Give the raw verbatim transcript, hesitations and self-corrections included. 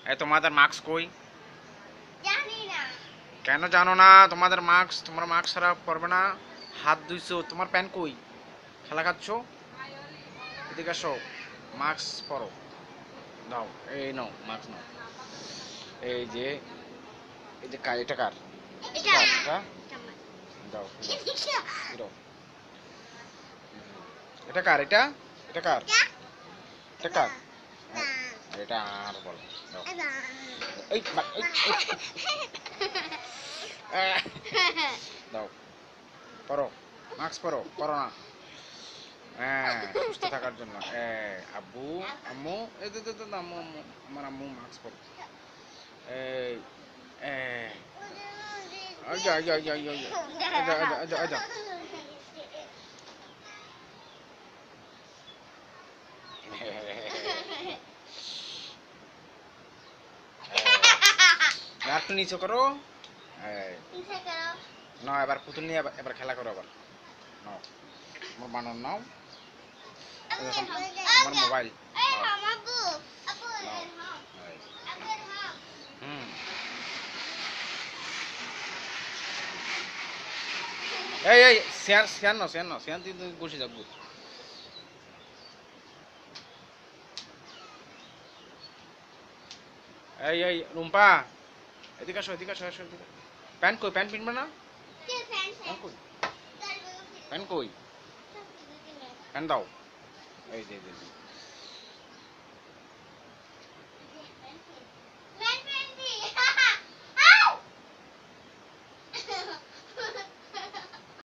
এই তোমাদের মার্কস কই? জানি না। কেন জানো না? তোমাদের মার্কস, তোমরা মার্কস ছাড়া পড়বে না। হাত ধুইছো, তোমার প্যান কই? খেলা খাচ্ছ? এদিকে আসো, মার্কস পড়ো। দাও, এই নাও মার্কস নাও। এই যে, এই যে কার, এটা কার? এটা কার এটা? আমার। দাও, দাও। এটা কার? এটা এটা কার? এটা কার? আর এটা আর বলো। দাও। এই, বা- এই, এই, আহ, দাও, পড়ো, মার্কস পড়ো, পড়ো না। হ্যাঁ, সুস্থ থাকার জন্য। এ, আব্বু, আম্মু, এই তো, তো, তো, আম্মু, আম্মু, আমার আম্মু মার্কস পড়ো। এই, এ, আজা, আজা, আজা, আজা, আজা, আজা, আজা, আজা, আজা। আর একটু নিচে করো। এই, কিসে করো? নাও, এবার পুতুল নিয়ে এবার এবার খেলা করো আবার। নাও, আমার বানর নাও। এই দেখো, আমার মোবাইল এই নাও, হাম আব্বু। আব্বু নাও। এই হাম। এই, আব্বু এই হাম। হুম। এই এই সিয়ান সিয়ান নাও, সিয়ান নাও, সিয়ান তুই তুই বসে যাবো। এই এই রুম্পা, এদিকে আসো, এদিকে আসো, আসো এদিকে। প্যান্ট কই? প্যান্ট পিনবে না? কে ফ্যান প্যান্ট কই? ফ্যান? প্যান্ট কই? প্যান্ট দাও। এই যে, এই যে, এই যে।